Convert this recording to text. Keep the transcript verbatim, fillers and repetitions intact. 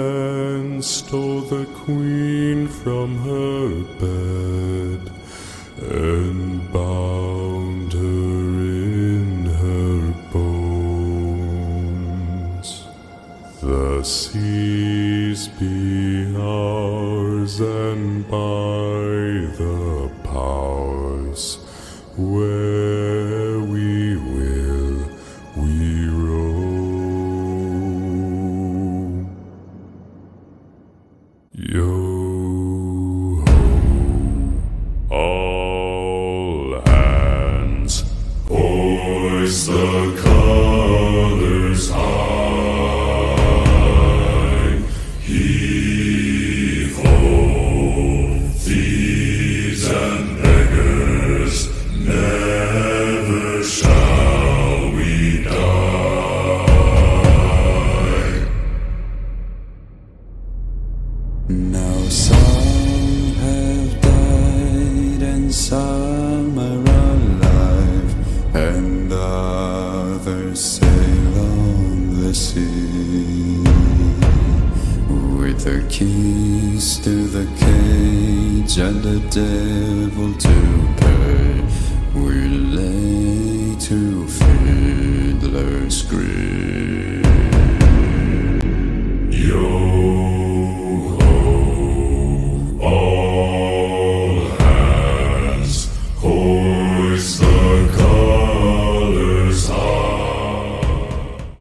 and stole the queen from her bed, and bound her in her bones. The seas be ours, and by the powers where we will we roam. Yo ho, all hands, hoist the colors high. Heave ho, thieves and beggars, never shall we die. Now some have died and some are alive, and others sail on the sea. With the keys to the cage and the devil to pay, we lay to fiddler's grave.